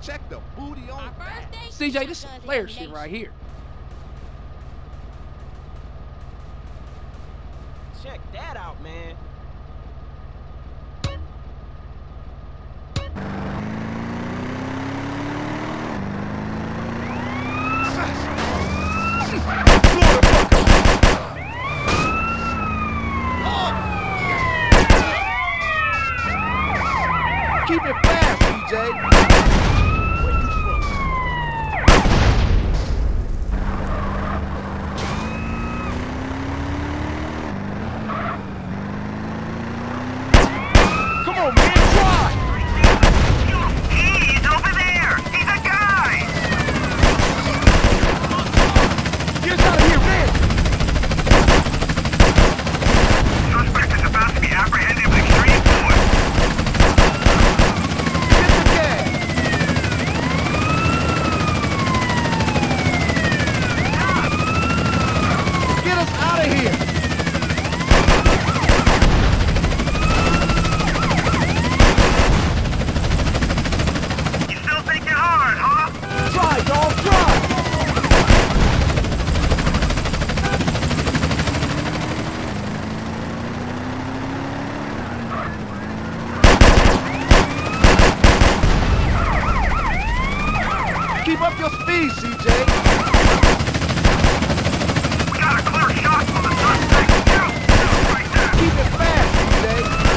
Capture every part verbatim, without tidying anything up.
Check the booty on that. C J, this is some player shit right here. Check that out, man. Keep it fast, C J. Where you from? Come on, man, try! He's over there! He's a guy! Get us out of here, man! Suspect is about to be apprehended with extreme force. Get us out of here! You still think you're hard, huh? Try, dog, try! Keep up your speed, C J. We got a clear shot on the suspect. Shoot! Shoot right there! Keep it fast, C J.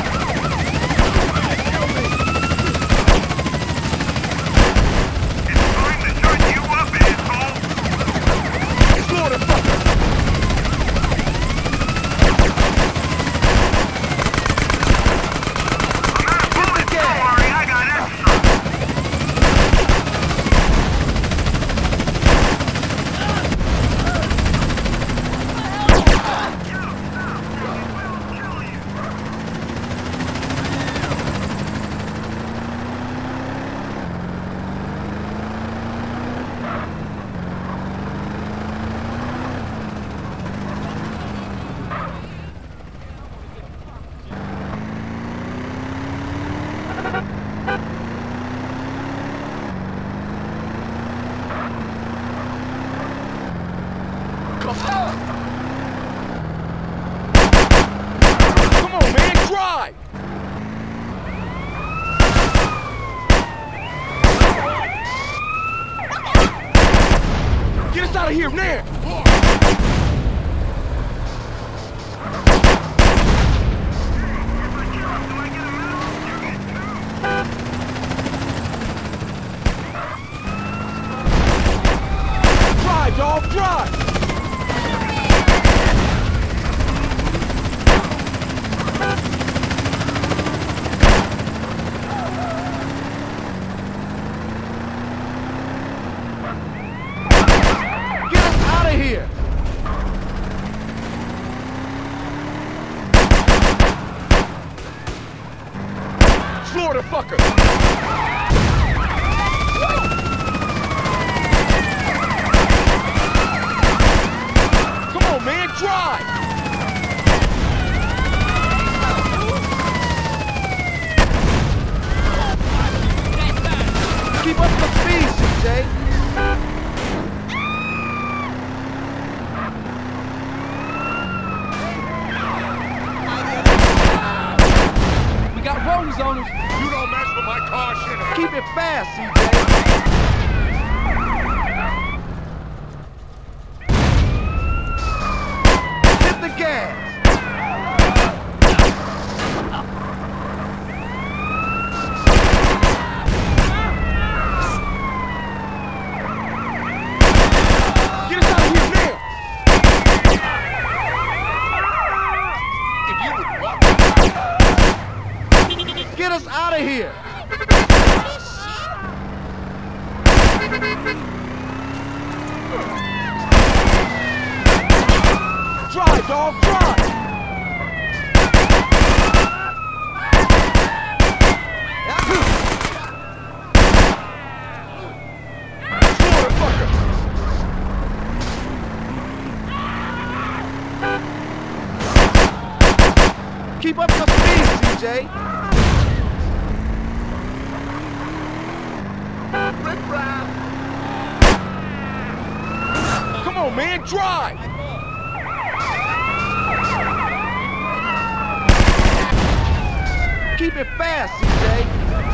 It's time to shut you up, asshole! Slaughter fucker! I'm out of bullets, don't worry, I got extra! Come on! Come on, man, try! Get us out of here now! Drive, dog, drive! Get us out of here! Slaughter fucker! Come on, man, drive! Keep up the speed, C J! We got rollers on us. You don't mess with my car, shit! Keep it fast, C J! Hit the gas! Get us out of here now! If you would walk... Get us out of here! Drive, dog, drive! Slaughter fucker! Keep up your speed, C J! Rip-rap. Come on, man, drive! Keep it fast, C J.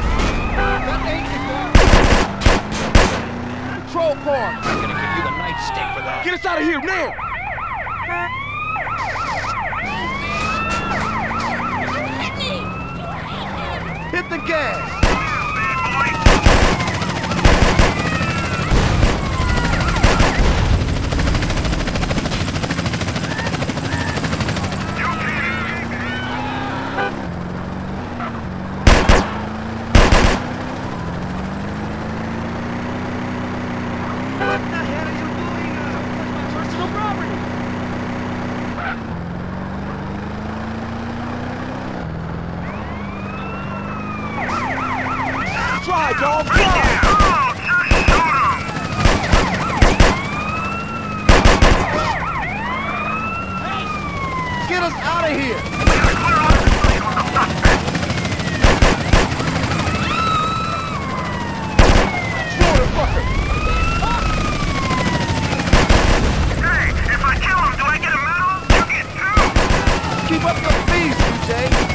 Patrol car! I'm gonna give you the nightstick for that. Get us out of here now! Hit the gas. Drive, dog, drive! Get us out of here. Slow the fucker! Hey, if I kill him, do I get a medal? You get two! Keep up your speed, C J.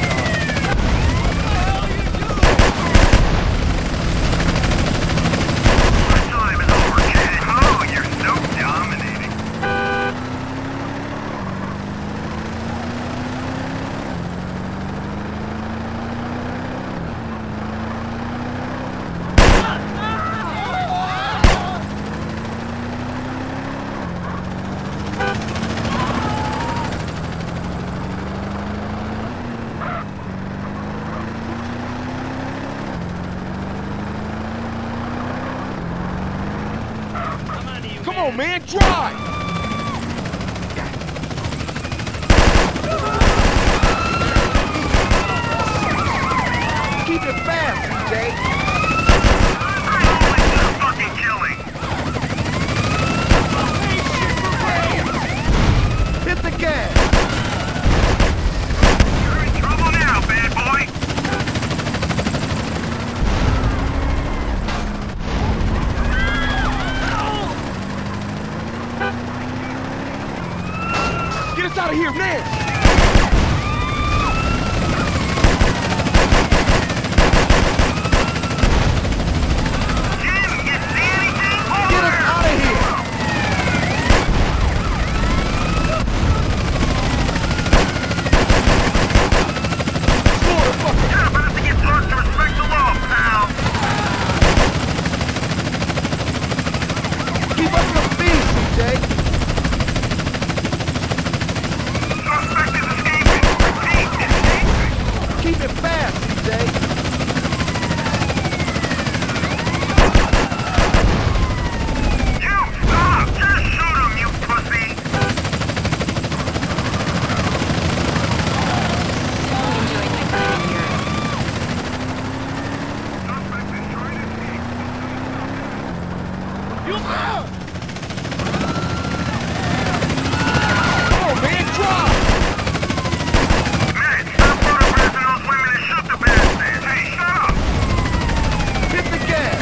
Come on, man, drive! Keep it fast, C J. Fucking killing! Hit the gas. You're in trouble now, bad boy! Get us out of here now! Jim, you see anything? Get us out of here. Slow the fucker! You're about to get taught to respect the law, pal! Keep up your speed, C J. Suspect is escaping! Repeat, escaping! Keep it fast, C J. You stop! Just shoot him, you pussy! Suspect is trying to escape. You out! Come on, man, drive! Matt, stop photographing those women and shoot the bastard! Hey, shut up! Hit the gas.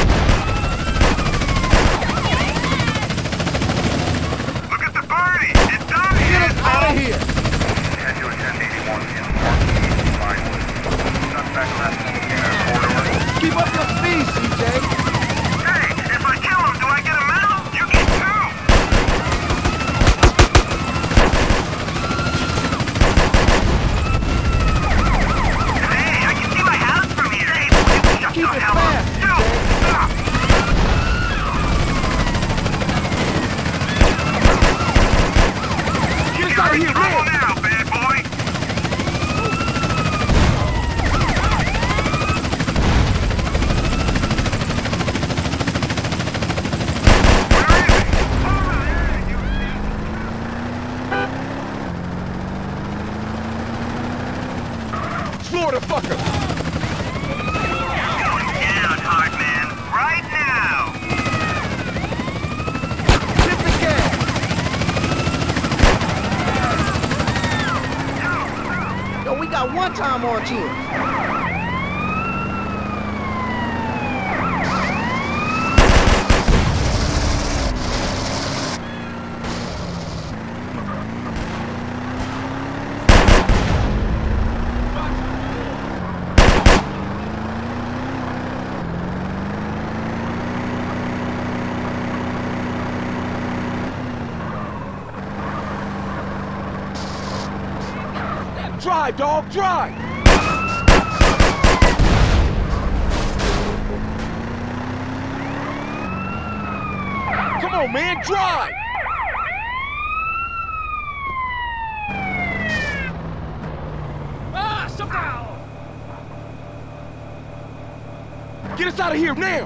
Look at the birdie! It's done! Get us out of here. Head to ten eighty-one in Mark Vinewood. Suspect left in the corridor. Keep up your speed, C J. Hey, if I kill him, do I get a medal? You get two! Hey, I can see my house from here! Hey, shut Keep the it hell fast, up! C Dude, J. stop! Get us You're out of in here trouble now! now, bad boy! Where is he? Over there, you Slow the fucker! going down, hard man. Right now! Hit the gas. Yo, we got one time on Jim. Drive, dog, drive! Come on, man, drive! Ah, somehow! Get us out of here now!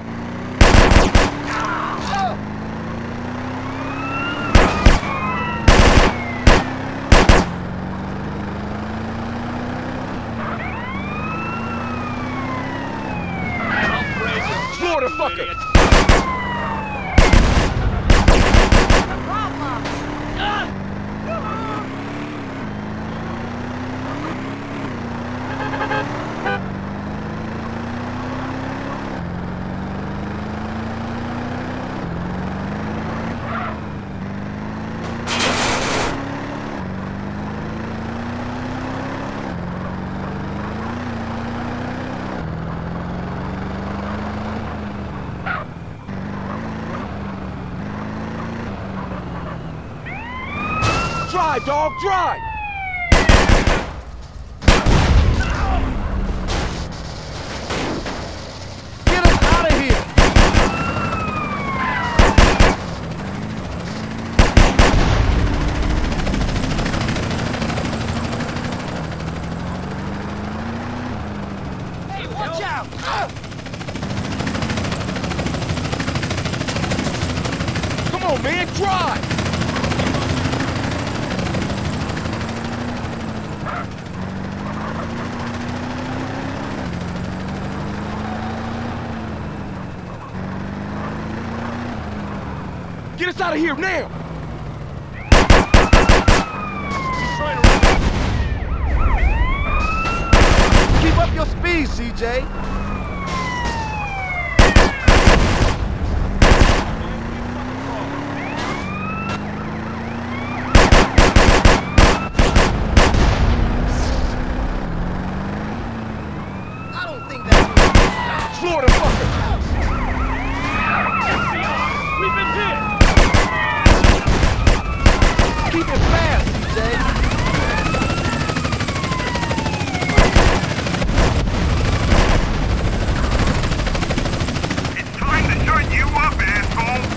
Florida fucker! Drive, dog, drive! Get us out of here! Hey, watch out! Come on, man, drive! Get us out of here now! Keep up your speed, C J. I don't think that's... Florida fucker! We've been hit! Keep it fast, C J. It's time to shut you up, asshole!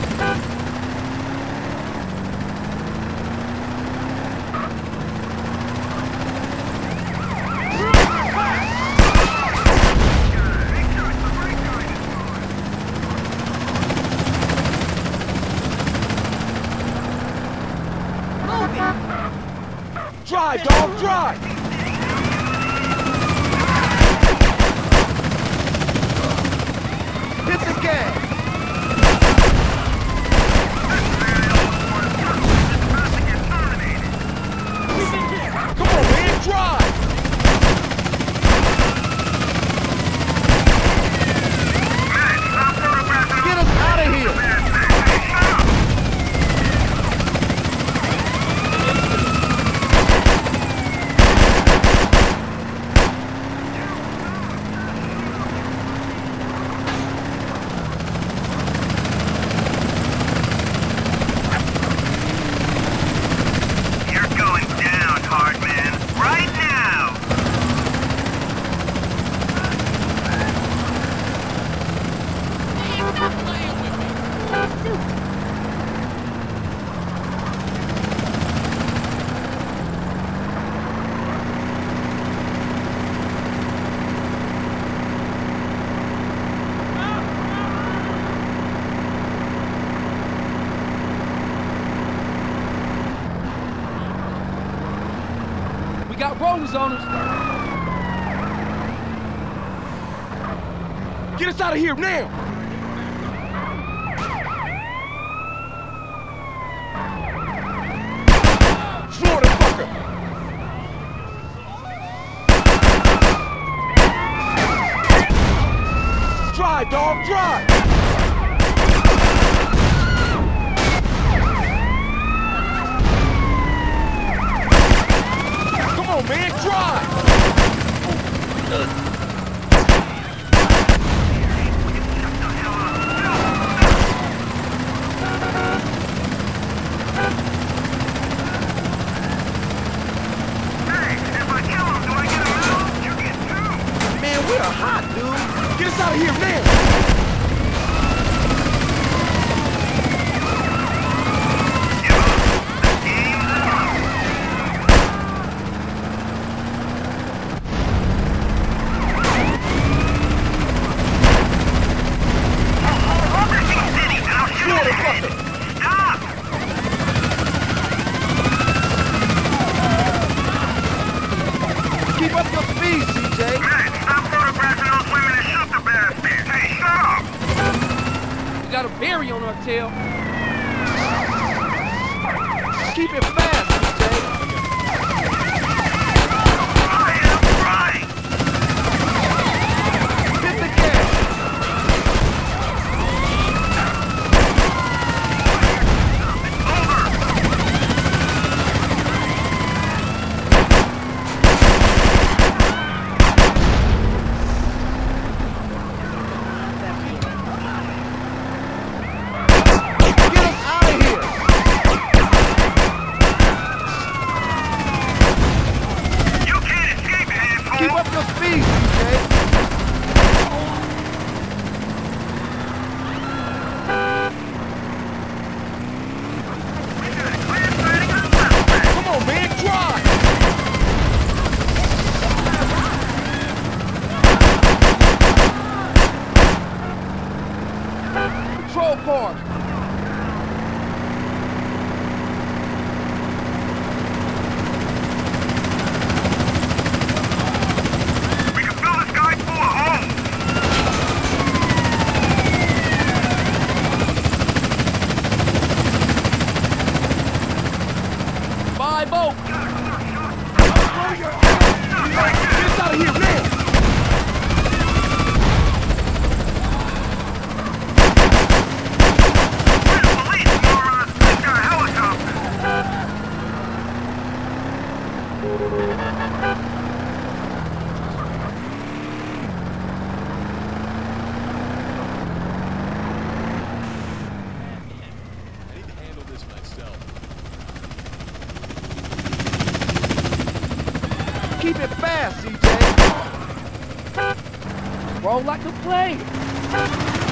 Drive, dog, drive! Hit the gas. Come on, man, drive! Get us out of here. You're going down, hard man. Right now! We got rodents on us! Get us out of here now! Florida fucker! Drive, dog, drive! Come on, man, drive! Hey, if I kill him, out of here now! Keep up your speed, C J. Man, stop photographing those women and shoot the bastards. Hey, shut up! We got a berry on our tail. Keep it fast, C J. I am trying! Hit the gas. Get us out of here. You can't escape it, asshole! Keep up your speed, C J. Come on, man, drive! Patrol car. We can fill this guy full of homes! Five oh. Get us out of here now! Where's the police, moron? We've got a helicopter! I need to handle this myself. Keep it fast, C J. Roll like a play.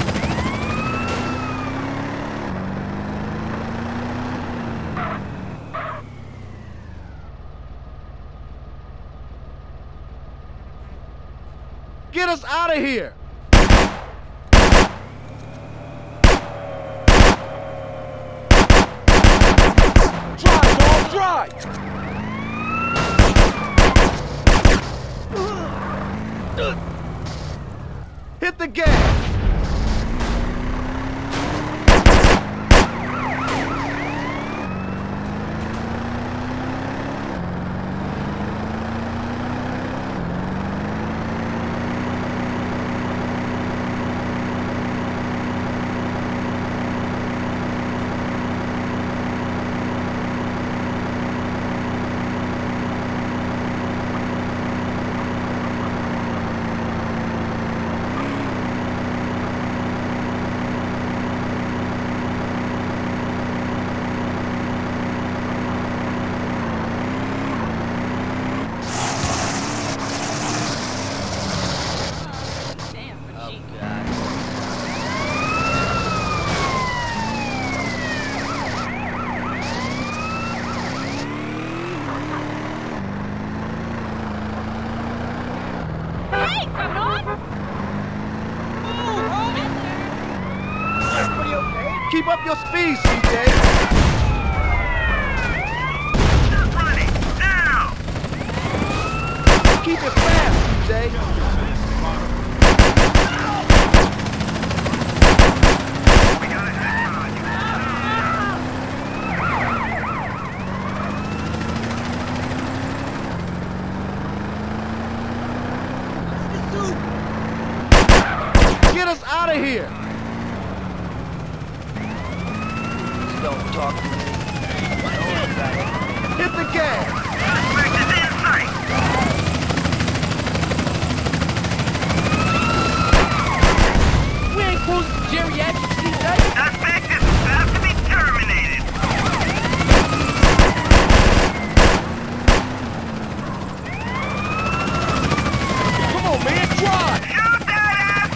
Get us out of here. Drive, dog, drive! Hit the gas. Hey, coming on! Everybody okay? Keep up your speed, C J. Just running! Now! Keep it fast, C J. We got a headshot on you. Get us out of here. Don't talk to me. Hit the gas. Suspect is in sight! We ain't cruising to geriatric, C J. Suspect is about to be terminated! Come on, man, drive! Shoot that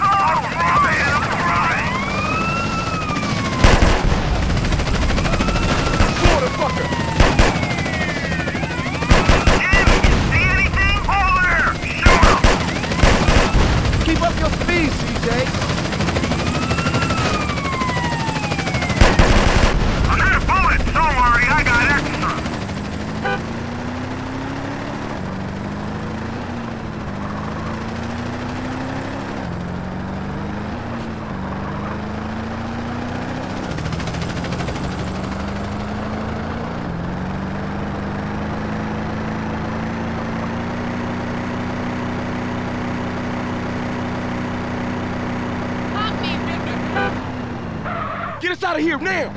out of here now!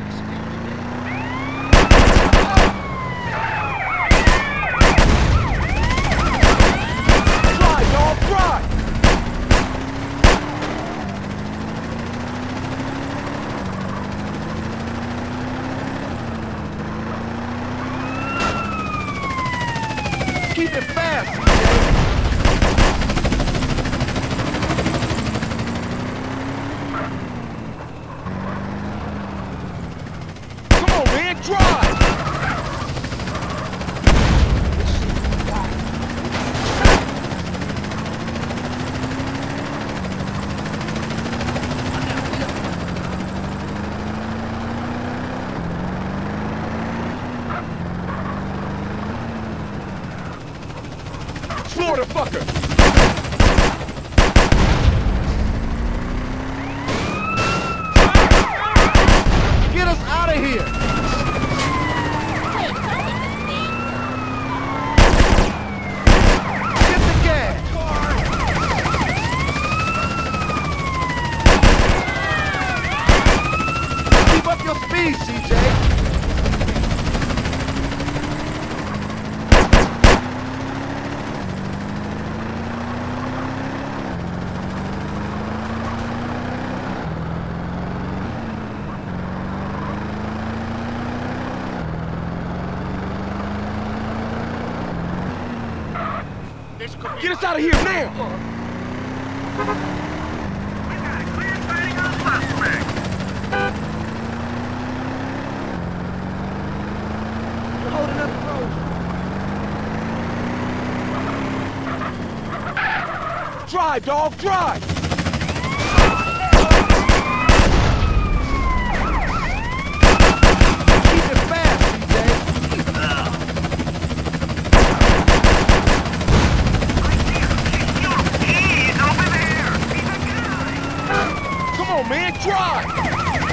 Drive, dog, drive! Keep it fast, C J. Come on, man, drive! Florida fucker! Get us out of here! Get the gas! Keep up your speed, C J! Get us out of here now! We got a clear sighting on suspect. You're holding us close. Drive, dog, drive! Keep it fast, C J. Come on, man, drive!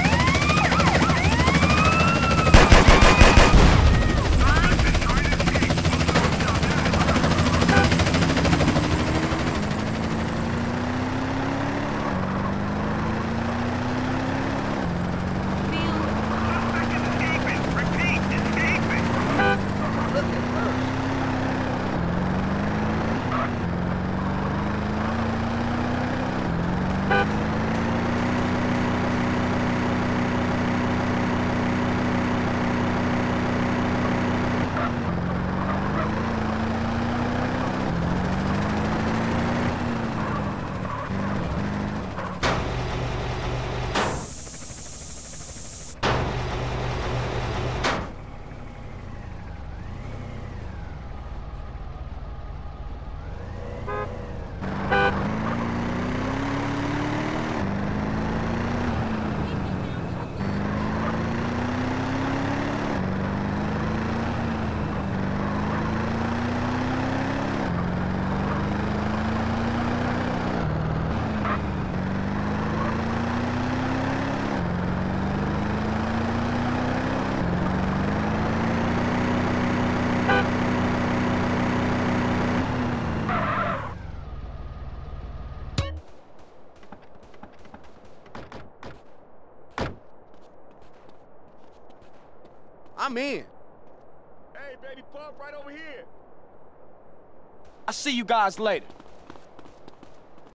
I'm in. Hey, baby, pump right over here. I'll see you guys later.